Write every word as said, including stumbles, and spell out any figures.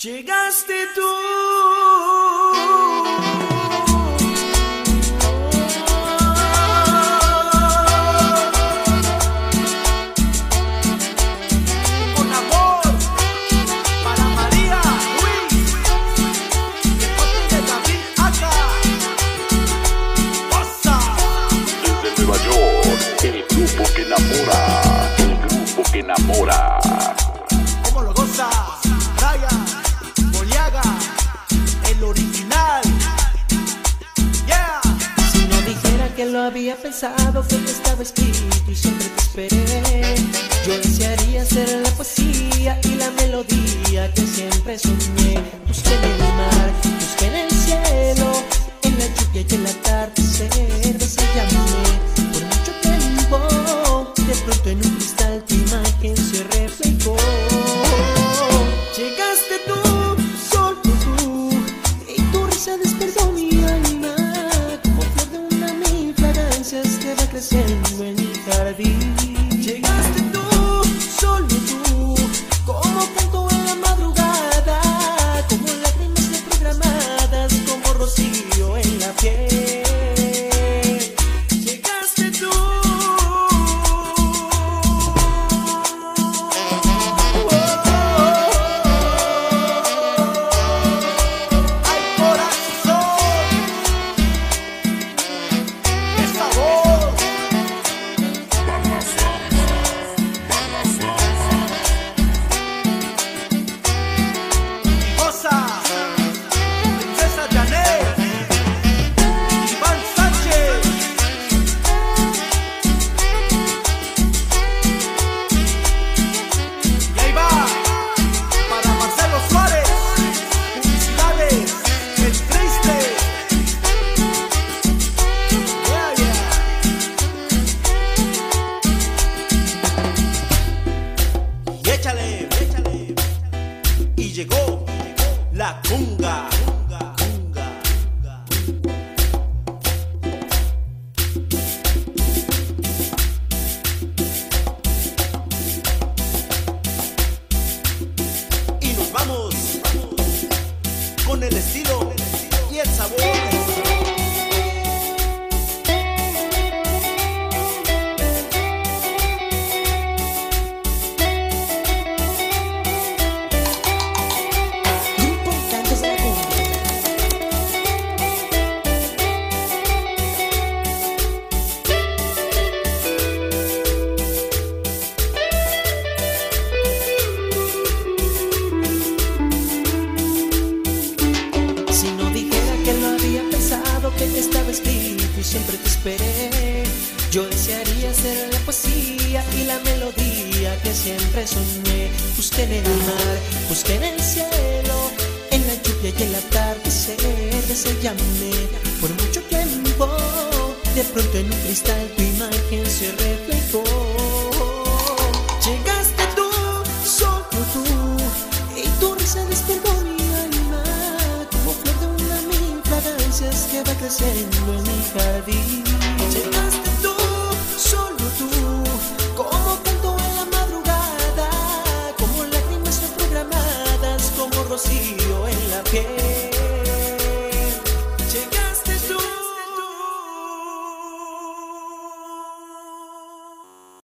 Llegaste tú. Con amor para María Luis, de parte de David Aca. ¡Pasa! Desde Nueva York, el grupo que enamora, el grupo que enamora. ¿Cómo lo goza? Brian Boliaga, el original. Yeah. Si no dijera que lo había pensado, fue que estaba escrito y siempre te esperé. Yo desearía ser la poesía y la melodía que siempre soñé. Busqué en el mar, busqué en el cielo, en la lluvia y el atardecer. Desayuné por mucho tiempo, de pronto en un cristal tu imagen se reflejó. Llegaste tú, solo tú, Y tu risa despertó mi alma, como flor de una mil fragancias que va creciendo en mi jardín. llegaste tú, solo tú, Como canto en la madrugada, como lágrimas desprogramadas, como rocío en la piel. llegaste tú. Ay, corazón, esta voz. Rosa, Princesa Janet, Iván Sánchez. Y ahí va, para Marcelo Suárez, publicidades, el triste. Yeah, yeah. Y échale, échale. Y llegó la conga. Conga. Y nos vamos con el estilo y el sabor. Grupo Cantos de la Cumbia. Si no dijera que lo había pensado, que estaba escrito y siempre te esperé. Yo desearía ser la poesía y la melodía que siempre soñé. Busqué en el mar, busqué en el cielo, en la lluvia y el atardecer. Desayuné por mucho tiempo, de pronto en un cristal tu imagen se reflejó. Llegaste tú, Solo tú, y tu risa despertó mi alma, como flor de una mil fragancias que va creciendo en